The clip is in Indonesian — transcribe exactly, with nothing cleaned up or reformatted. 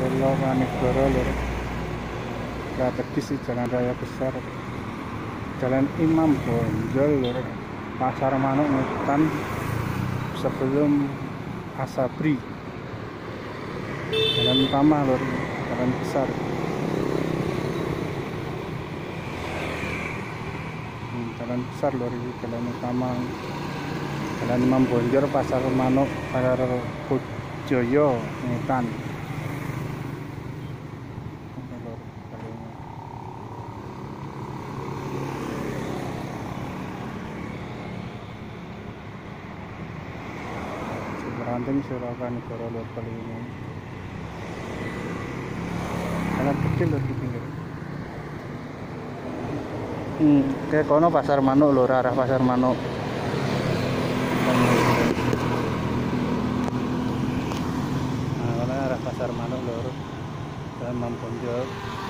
Solokanegoro lur. Strategis di jalan raya besar, Jalan Imam Bonjol lur. Pasar Manuk Ngetan sebelum Asabri. Jalan utama lur, jalan besar. Hmm, jalan besar lur, ini jalan utama. Jalan Imam Bonjol, Pasar Manuk, Pasar Pujoyo Ngetan. Ranting Solokanegoro lur kali ini. Sangat kecil lur di pinggir. Hmm, kayak kono Pasar Manuk lur, arah Pasar Manuk. Nah, kono arah Pasar Manuk lur. Dan Imam Bonjol.